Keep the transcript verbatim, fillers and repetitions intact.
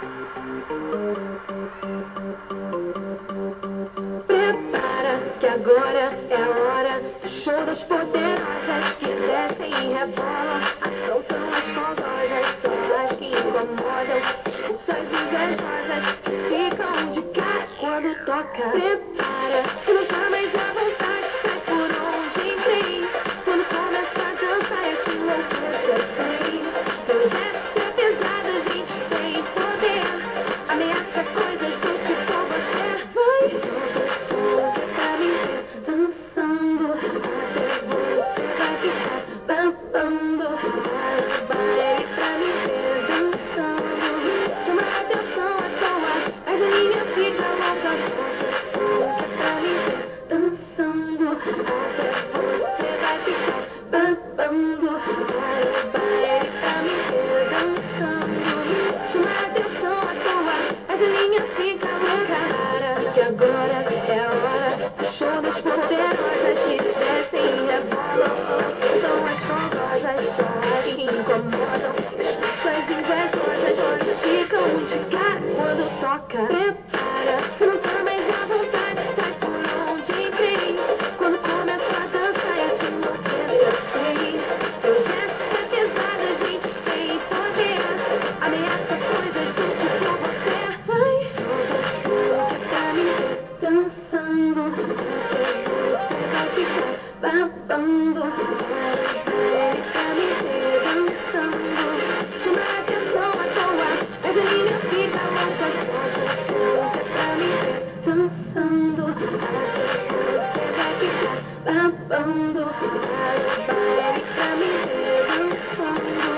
Prepara que agora é a hora do show das poderosas que descem e rebolam, assaltam as fogosas, só as que incomodam, expulsas invejosas ficam de cara quando toca. Prepara que não tá mais à vontade, sai por onde entrei. Quando começa a dançar eu te enlouqueço assim. Meu exército é pesado, a gente tem poder, ameaça coisas do tipo você. Vai, solta o som que é pra me ver dançando, até você vai ficar babando. Vai, vai pra me ver dançando, chama a atenção à toa, mas a minha fica louca. Solta o som que é pra me ver dançando, até você vai ficar babando. Vai, vai pra me ver dançando, chama a atenção à toa, mas a minha fica louca. Que agora é a hora do show das poderosas que descem e rebolam, são as fogosas, só as que incomodam, expulsões invejosas ficam de cara quando toca. Prepara, que não tá mais à vontade, sai por onde entrei. Quando começa a dançar eu te enlouqueço, eu sei. Meu exército é pesado, a gente tem poder, ameaça coisas do tipo você. Vai, solta o som que é pra me ver dançando, até você vai ficar babando. Vai, pra me ver dançando, chama a atenção à toa, mas a minha fica louca. Solta o som que é pra me ver dançando, até você vai ficar babando. Vai, vai pra me ver dançando.